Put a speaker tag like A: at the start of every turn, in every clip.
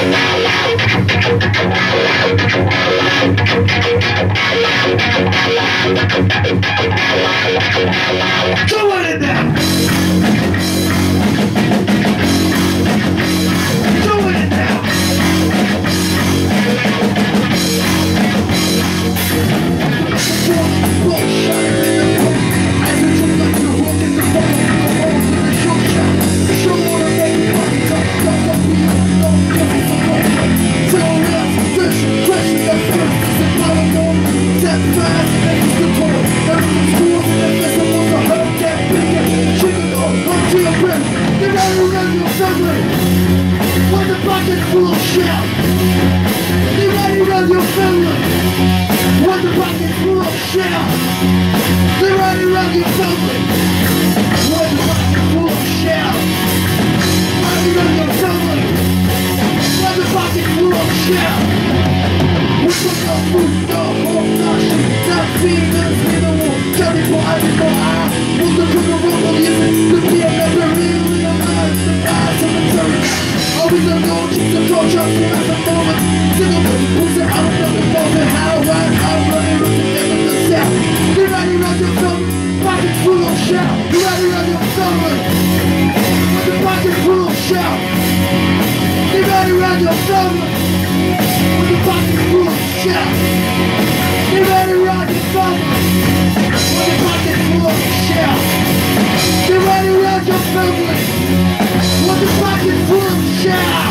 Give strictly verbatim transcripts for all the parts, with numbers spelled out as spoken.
A: Doing it now! Doing it now! When the bucket's full of shit, you ready to run your family. When the bucket's full of shit, you ready to run your family. When the bucket's full of shit, ready to run your family. When the bucket's full of shit, we put your food, your whole nation, not females in the war, Johnny for Ivy for I, who's the cook of rumble, yes, the beer never really alive, the past of the turret. Always alone, just a torture at the moment. Single person, who's the out of the moment? How I, I'm running with the name of the south. You ready to run your film? Pocket full of shell. You ready to run your film? With the pocket full of shell. You ready to run your film? With the pocket full of shell. You ready to run your film? With the pocket full of shell. You ready to run your family? With the pocket full of shell.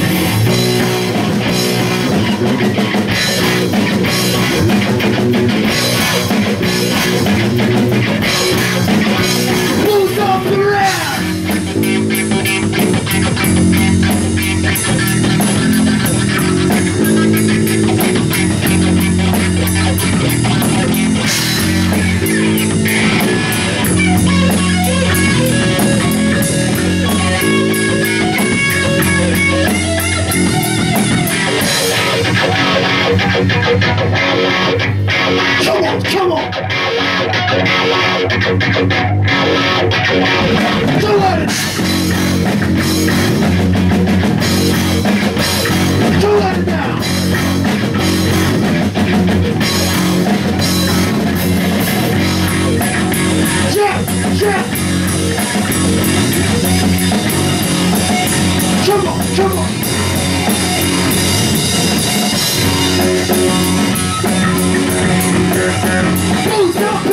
A: Who's off the rack? Come on, come on! Do it! Do it now! Jump, jump! Come on, come on! Who's up?